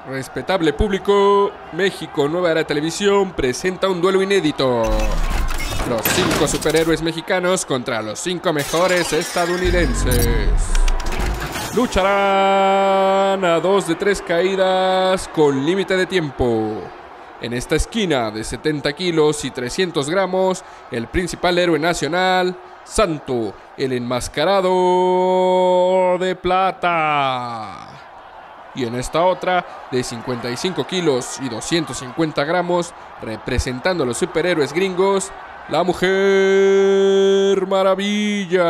Respetable público, México Nueva Era Televisión presenta un duelo inédito. Los 5 superhéroes mexicanos contra los 5 mejores estadounidenses. Lucharán a 2 de 3 caídas con límite de tiempo. En esta esquina de 70 kilos y 300 gramos, el principal héroe nacional, Santo, el enmascarado de plata. Y en esta otra, de 55 kilos y 250 gramos, representando a los superhéroes gringos, la Mujer Maravilla.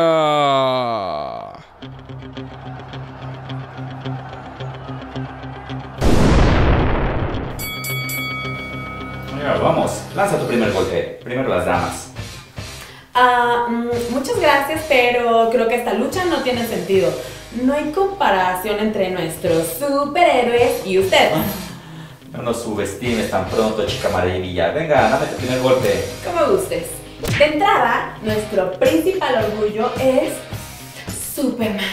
Vamos, lanza tu primer golpe. Primero las damas. Muchas gracias, pero creo que esta lucha no tiene sentido. No hay comparación entre nuestros superhéroes y usted. No nos subestimes tan pronto, chica maravilla. Venga, dame tu primer golpe. Como gustes. De entrada, nuestro principal orgullo es Superman.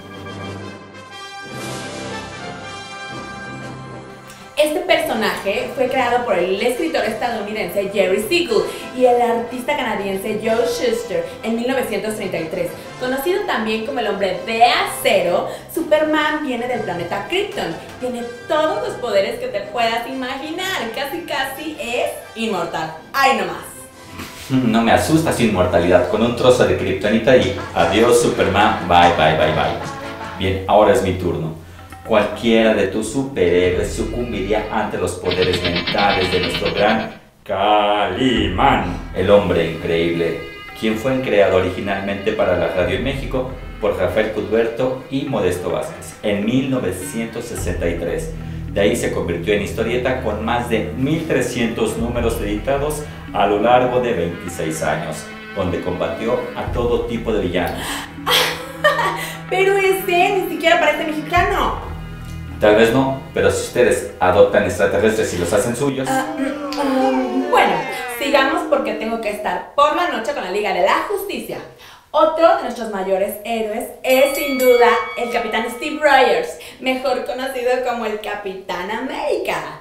Este personaje fue creado por el escritor estadounidense Jerry Siegel y el artista canadiense Joe Shuster en 1933. Conocido también como el Hombre de Acero, Superman viene del planeta Krypton. Tiene todos los poderes que te puedas imaginar. Casi es inmortal. ¡Ay, no más! No me asusta su inmortalidad con un trozo de kriptonita y adiós Superman, bye. Bien, ahora es mi turno. Cualquiera de tus superhéroes sucumbiría ante los poderes mentales de nuestro gran Calimán, el hombre increíble, quien fue creado originalmente para la radio en México por Rafael Cudberto y Modesto Vázquez en 1963. De ahí se convirtió en historieta con más de 1300 números editados a lo largo de 26 años, donde combatió a todo tipo de villanos. Pero ese ni siquiera parece mexicano. Tal vez no, pero si ustedes adoptan extraterrestres y los hacen suyos... Bueno, sigamos porque tengo que estar por la noche con la Liga de la Justicia. Otro de nuestros mayores héroes es sin duda el Capitán Steve Rogers, mejor conocido como el Capitán América.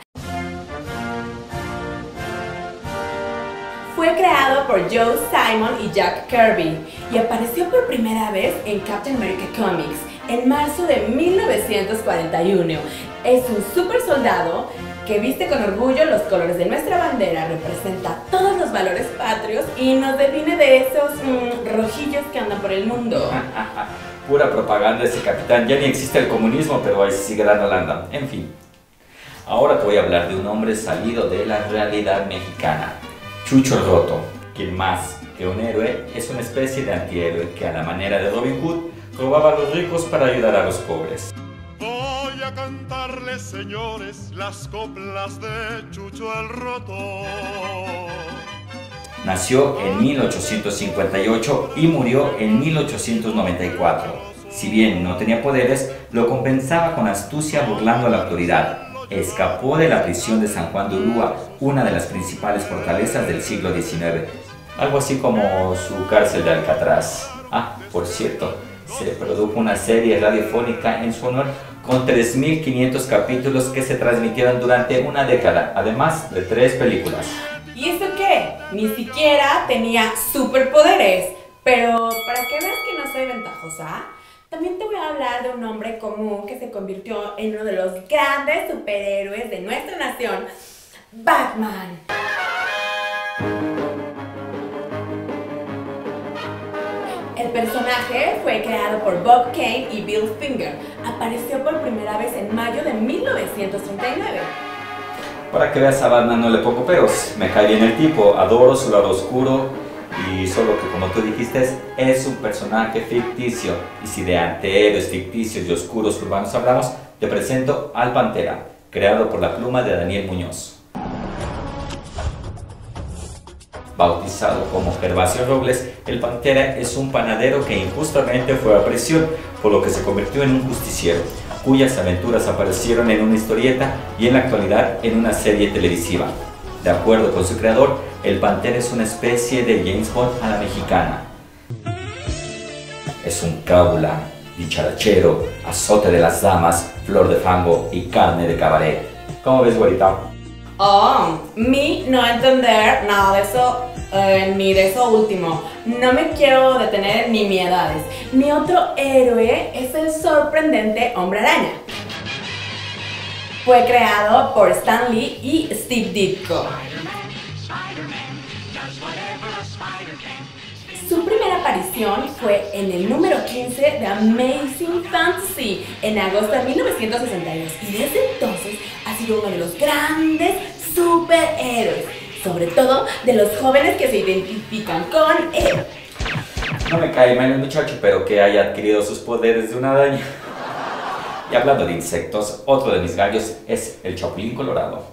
Fue creado por Joe Simon y Jack Kirby y apareció por primera vez en Captain America Comics en marzo de 1941. Es un super soldado que viste con orgullo los colores de nuestra bandera, representa todos los valores patrios y nos define de esos rojillos que andan por el mundo. Pura propaganda ese capitán, ya ni existe el comunismo, pero ahí sigue dando landa. En fin, ahora te voy a hablar de un hombre salido de la realidad mexicana, Chucho el Roto, quien más que un héroe es una especie de antihéroe que a la manera de Robin Hood robaba a los ricos para ayudar a los pobres. Voy a cantarles, señores, las coplas de Chucho el Roto. Nació en 1858 y murió en 1894. Si bien no tenía poderes, lo compensaba con astucia burlando a la autoridad. Escapó de la prisión de San Juan de Ulúa, una de las principales fortalezas del siglo XIX. Algo así como su cárcel de Alcatraz. Por cierto, se produjo una serie radiofónica en su honor con 3.500 capítulos que se transmitieron durante una década, además de 3 películas. ¿Y eso qué? Ni siquiera tenía superpoderes. Pero para que veas que no soy ventajosa, también te voy a hablar de un hombre común que se convirtió en uno de los grandes superhéroes de nuestra nación, Batman. El personaje fue creado por Bob Kane y Bill Finger. Apareció por primera vez en mayo de 1939. Para que veas, a Batman no le pongo peros. Me cae bien el tipo, adoro su lado oscuro y solo que, como tú dijiste, es un personaje ficticio. Y si de antihéroes ficticios y oscuros urbanos hablamos, te presento al Pantera, creado por la pluma de Daniel Muñoz. Bautizado como Gervasio Robles, el Pantera es un panadero que injustamente fue a prisión, por lo que se convirtió en un justiciero, cuyas aventuras aparecieron en una historieta y en la actualidad en una serie televisiva. De acuerdo con su creador, el Pantera es una especie de James Bond a la mexicana. Es un cábula, dicharachero, azote de las damas, flor de fango y carne de cabaret. ¿Cómo ves, güerita? Oh, mi no entender nada de eso, ni de eso último. No me quiero detener ni mi edades. Mi otro héroe es el sorprendente Hombre Araña. Fue creado por Stan Lee y Steve Ditko. Su primera aparición fue en el número 15 de Amazing Fantasy en agosto de 1962 y desde entonces ha sido uno de los grandes superhéroes, sobre todo de los jóvenes que se identifican con él. No me cae mal el muchacho, pero que haya adquirido sus poderes de una araña. Y hablando de insectos, otro de mis gallos es el Chapulín Colorado.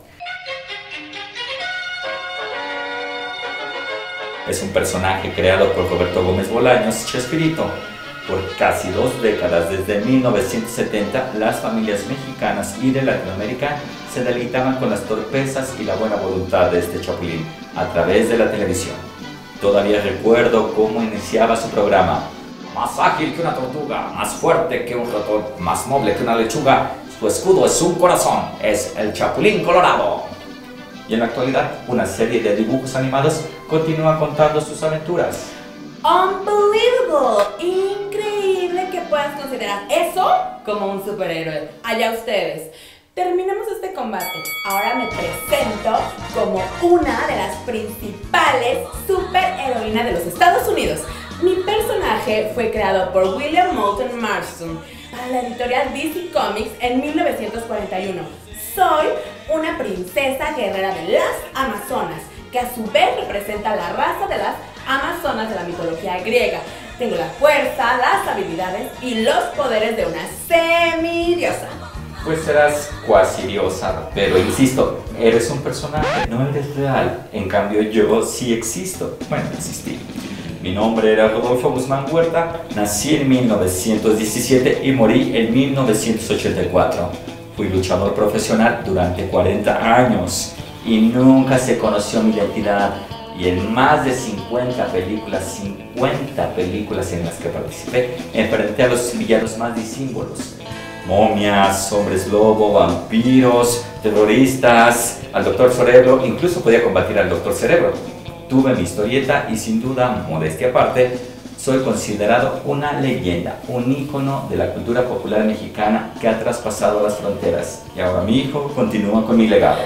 Es un personaje creado por Roberto Gómez Bolaños, Chespirito. Por casi 2 décadas, desde 1970, las familias mexicanas y de Latinoamérica se deleitaban con las torpezas y la buena voluntad de este Chapulín a través de la televisión. Todavía recuerdo cómo iniciaba su programa. Más ágil que una tortuga, más fuerte que un ratón, más noble que una lechuga, su escudo es un corazón, es el Chapulín Colorado. Y en la actualidad, una serie de dibujos animados continúa contando sus aventuras. Unbelievable, increíble que puedas considerar eso como un superhéroe. Allá ustedes. Terminamos este combate. Ahora me presento como una de las principales superheroínas de los Estados Unidos. Mi personaje fue creado por William Moulton Marston para la editorial DC Comics en 1941. Soy una princesa guerrera de las Amazonas, que a su vez representa la raza de las Amazonas de la mitología griega. Tengo la fuerza, las habilidades y los poderes de una semidiosa. Pues serás cuasi diosa, pero insisto, eres un personaje, no eres real. En cambio yo sí existo. Bueno, existí. Mi nombre era Rodolfo Guzmán Huerta, nací en 1917 y morí en 1984. Fui luchador profesional durante 40 años y nunca se conoció mi identidad. Y en más de 50 películas en las que participé, enfrenté a los villanos más disímbolos. Momias, hombres lobo, vampiros, terroristas, al Dr. Cerebro, incluso podía combatir al Dr. Cerebro. Tuve mi historieta y sin duda, modestia aparte, soy considerado una leyenda, un ícono de la cultura popular mexicana que ha traspasado las fronteras. Y ahora mi hijo continúa con mi legado.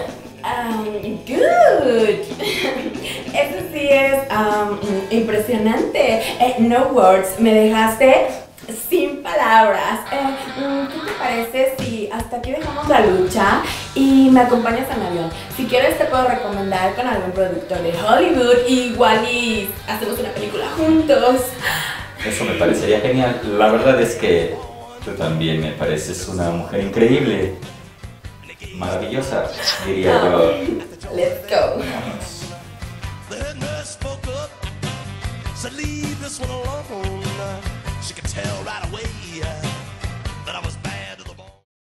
Good. Eso sí es impresionante. No words, me dejaste sin palabras. ¿Qué te parece si hasta aquí dejamos la lucha y me acompañas en avión? Si quieres te puedo recomendar con algún productor de Hollywood, igual y hacemos una película juntos. Eso me parecería genial. La verdad es que tú también me pareces una mujer increíble. Maravillosa, diría yo. Let's go. The head nurse spoke up, said leave this one alone. She could tell right away